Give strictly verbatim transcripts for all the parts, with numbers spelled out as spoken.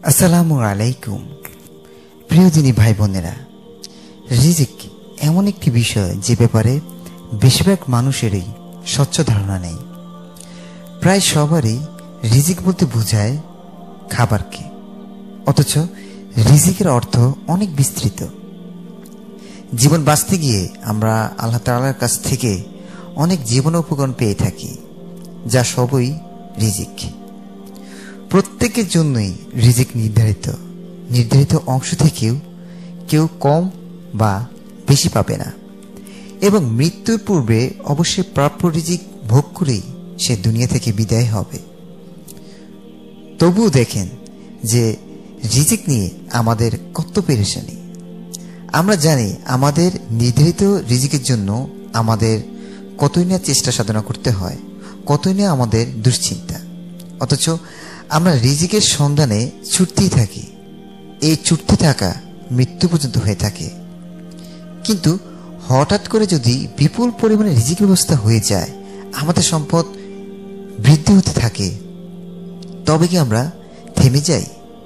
আসসালামু আলাইকুম। প্রিয় দিনী ভাই বোনেরা, রিজিক এমন একটি বিষয় যে ব্যাপারে বেশিরভাগ মানুষেরই স্বচ্ছ ধারণা নেই। প্রায় সবারই রিজিক বলতে বোঝায় খাবারকে, অথচ রিজিকের অর্থ অনেক বিস্তৃত। জীবন বাঁচতে গিয়ে আমরা আল্লাহ তাআলার কাছ থেকে অনেক জীবন উপকরণ পেয়ে থাকি, যা সবই রিজিক। প্রত্যেকের জন্যই রিজিক নির্ধারিত নির্ধারিত অংশ থেকেও কেউ কম বা বেশি পাবে না, এবং মৃত্যুর পূর্বে অবশ্যই প্রাপ্য রিজিক ভোগ করেই সে দুনিয়া থেকে বিদায় হবে। তবুও দেখেন যে রিজিক নিয়ে আমাদের কত পেরেশানি। আমরা জানি আমাদের নির্ধারিত রিজিকের জন্য আমাদের কতই না চেষ্টা সাধনা করতে হয়, কতই না আমাদের দুশ্চিন্তা, অথচ আমরা রিজিকের সন্ধানে ছুটতেই থাকি। এই ছুটতে থাকা মৃত্যু পর্যন্ত হয়ে থাকে। কিন্তু হঠাৎ করে যদি বিপুল পরিমাণে রিজিক ব্যবস্থা হয়ে যায়, আমাদের সম্পদ বৃদ্ধি হতে থাকে, তবে কি আমরা থেমে যাই?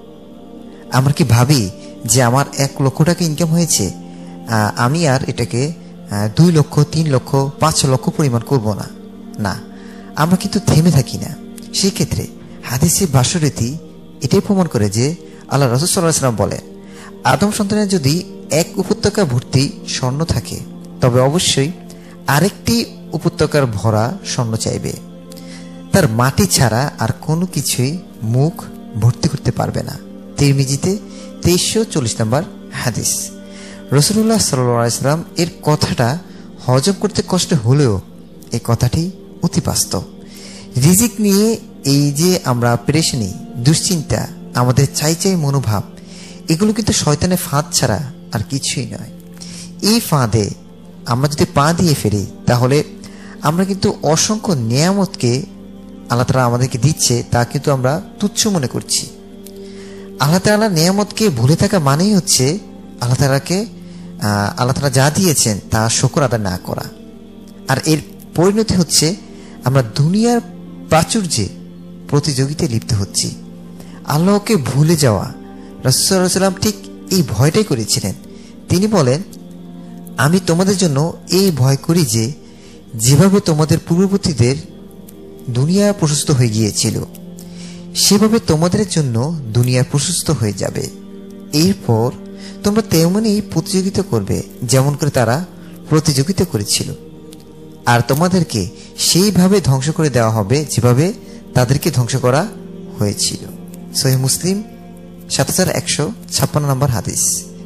আমরা কি ভাবি যে আমার এক লক্ষ টাকা ইনকাম হয়েছে, আমি আর এটাকে দুই লক্ষ তিন লক্ষ পাঁচ লক্ষ পরিমাণ করব না? না, আমরা কিন্তু থেমে থাকি না। সেই ক্ষেত্রে হাদিসের ভাষ্যরীতি এটাই প্রমাণ করে যে আল্লাহ রাসূল সাল্লাল্লাহু আলাইহি ওয়াসাল্লাম বলেন, আদম সন্তানের যদি এক উপত্যকা ভর্তি স্বর্ণ থাকে, তবে অবশ্যই আরেকটি উপত্যকার ভরা স্বর্ণ চাইবে। তার মাটি ছাড়া আর কোনো কিছুই মুখ ভর্তি করতে পারবে না। তিরমিজিতে তেইশশো চল্লিশ নম্বর হাদিস। রাসূলুল্লাহ সাল্লাল্লাহু আলাইহি ওয়াসাল্লাম এর কথাটা হজম করতে কষ্ট হলেও এই কথাটি অতি বাস্তব। রিজিক নিয়ে এই যে আমরা পেরেশানি, দুশ্চিন্তা, আমাদের চাই চাই মনোভাব, এগুলো কিন্তু শয়তানের ফাঁদ ছাড়া আর কিছুই নয়। এই ফাঁদে আমরা যদি পা দিয়ে ফেলি, তাহলে আমরা কিন্তু অসংখ্য নিয়ামতকে আল্লাহ তাআলা আমাদেরকে দিচ্ছে, তা কিন্তু আমরা তুচ্ছ মনে করছি। আল্লাহ তাআলা নিয়ামতকে ভুলে থাকা মানেই হচ্ছে আল্লাহ তাআলাকে আল্লাহ তাআলা যা দিয়েছেন তা শুকর আদায় না করা। আর এর পরিণতি হচ্ছে আমরা দুনিয়ার প্রাচুর্যে প্রতিযোগিতায় লিপ্ত হচ্ছি। আল্লাহকে ভুলে যাওয়া। রাসূল সাল্লাল্লাহু আলাইহি ওয়াসাল্লাম ঠিক এই ভয়টাই করেছিলেন। তিনি বলেন, আমি তোমাদের জন্য এই ভয় করি যে যেভাবে তোমাদের পূর্ববর্তীদের দুনিয়া প্রশস্ত হয়ে গিয়েছিল, সেভাবে তোমাদের জন্য দুনিয়া প্রশস্ত হয়ে যাবে। এরপর তোমরা তেমনই প্রতিযোগিতা করবে যেমন করে তারা প্রতিযোগিতা করেছিল, আর তোমাদেরকে সেইভাবে ধ্বংস করে দেওয়া হবে যেভাবে তাদেরকে ধ্বংস করা হয়েছিল। সহিহ মুসলিম সাত হাজার একশো ছাপ্পান্ন নম্বর হাদিস।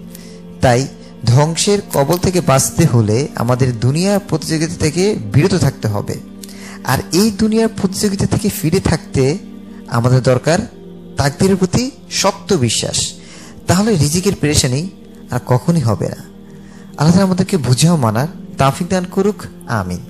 তাই ধ্বংসের কবল থেকে বাঁচতে হলে আমাদের দুনিয়ার প্রতিযোগিতা থেকে বিরত থাকতে হবে। আর এই দুনিয়ার প্রতিযোগিতা থেকে ফিরে থাকতে আমাদের দরকার তাকদীরের প্রতি শক্ত বিশ্বাস। তাহলে রিজিকের পেরেশানি আর কখনই হবে না। আল্লাহ তাআলা আমাদেরকে বুঝাও মানার তৌফিক দান করুক। আমিন।